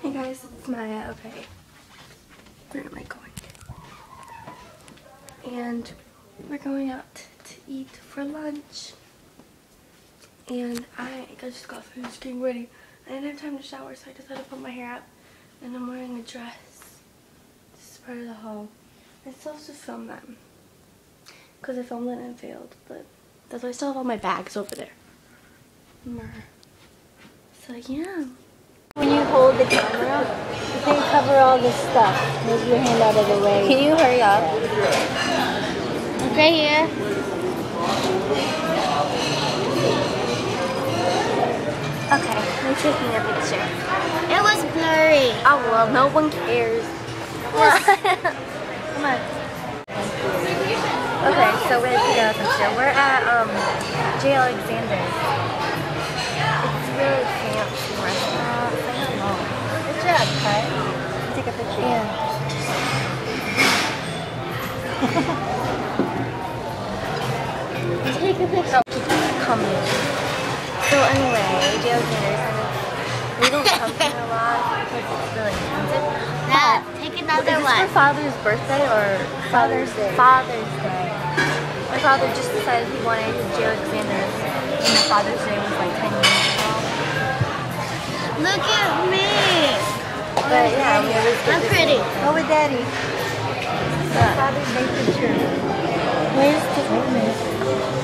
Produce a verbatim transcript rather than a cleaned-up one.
Hey guys, it's Maya. Okay, where am I going? And we're going out to eat for lunch. And I just got finished getting ready. I didn't have time to shower, so I decided to put my hair up. And I'm wearing a dress. This is part of the haul. I still have to film that because I filmed it and failed, but that's why I still have all my bags over there. So yeah. When you hold the camera, you can cover all this stuff. Move your hand out of the way. Can you hurry up? Look right here. Okay, I'm taking a picture. It was blurry. Oh well, no one cares. Come on. Okay, so we're taking a picture. We're at um J. Alexander's. It's a really fancy restaurant. I don't know. Good job, Kat. Take a picture. Yeah. Take a picture. Coming. So anyway, J. Alexander's. We don't come here a lot because it's really expensive. Now, take another Is this one. for Father's birthday or Father's Day. Father's Day. My father just decided he wanted his J. Alexander's, and Father's Day was like ten years ago. Look at me. But yeah, we always get I'm this pretty. thing. Go with Daddy. Yeah. Father's Day picture. Where's the